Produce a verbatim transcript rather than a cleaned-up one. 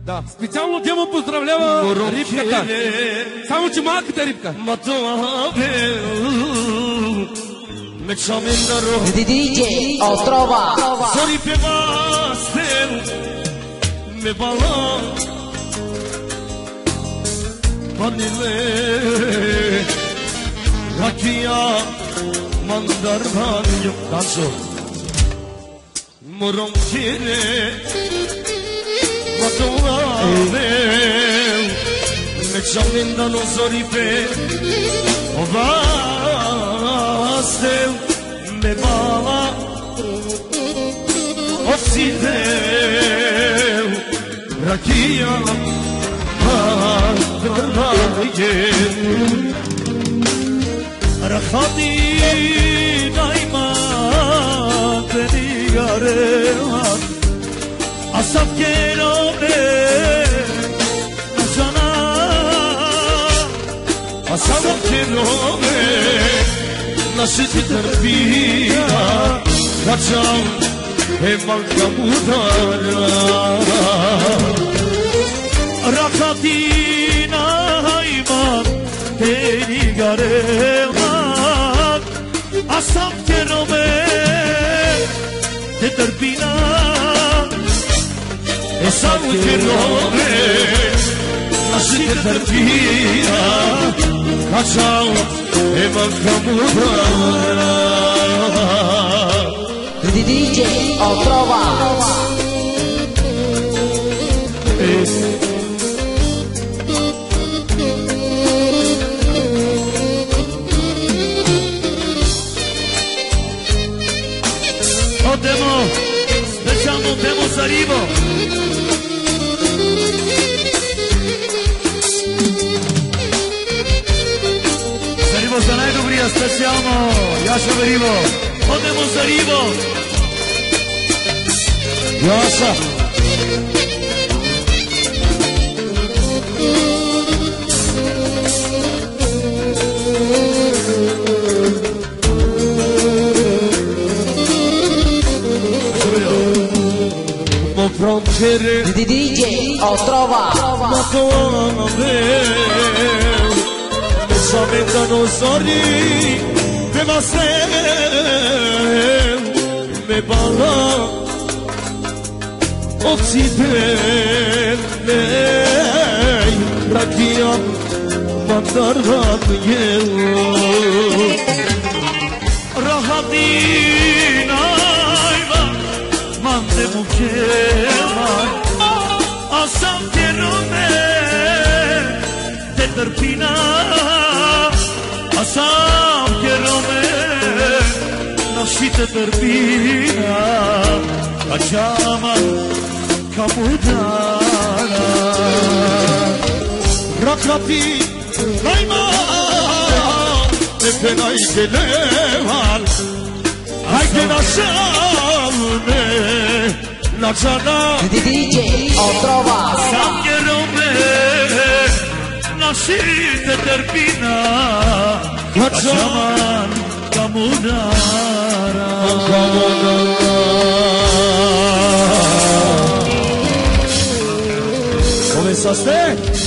Да, специално Демо поздравлява рибката. Само че малката рибка. Диджей Отрова. Сори пева стел ме бала Паниле Ракия мандарбан юк Танцо Муром кире Матуаве Мечаминдан сори пе Ова стел me bala Osideu Rakia Madranayen Rakhati Naima Tenigarevan Asaf Kerome Asana Asaf Kerome Nasıl terbiya kaçam hemen kamudara Rakatina hayman teni gareman Asam kerome te terbiya Asam kerome nasıl terbiya kaçam hemen kamudara Diджей Отрова. О, Демо, специално Демо за Риво. За най-добрия специално Яша Вериво. Одемо за Риво. Яша. Диджей Отрова. Samendano sori me vasem me bala oxiden me rakiam mandaran yel rahatin ayva mande mukema asam kerome te terpina Asam kerome nasite terpina Kaçaman kamudara Rakrati naima Epenay gelevan Haydi naşalme Naçana Diджей Отрова. Asam kerome nasite terpina Kaçaman kamudara Começaste?